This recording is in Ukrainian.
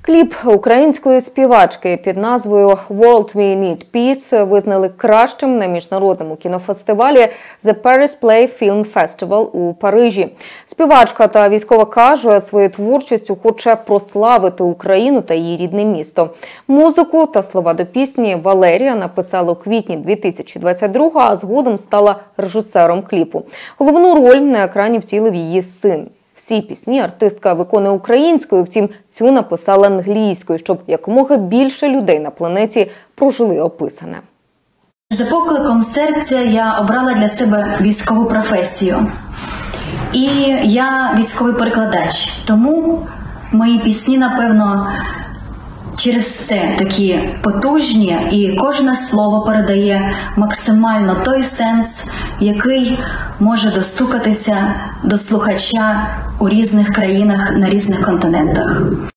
Кліп української співачки під назвою «World We Need Peace» визнали кращим на міжнародному кінофестивалі The Paris Play Film Festival у Парижі. Співачка та військова каже, своєю творчістю хоче прославити Україну та її рідне місто. Музику та слова до пісні Валерія написала у квітні 2022-го, а згодом стала режисером кліпу. Головну роль на екрані втілив її син. Всі пісні артистка виконує українською, втім, цю написала англійською, щоб якомога більше людей на планеті прожили описане. За покликом серця я обрала для себе військову професію. І я військовий перекладач, тому мої пісні, напевно, через це такі потужні, і кожне слово передає максимально той сенс, який може достукатися до слухача у різних країнах, на різних континентах.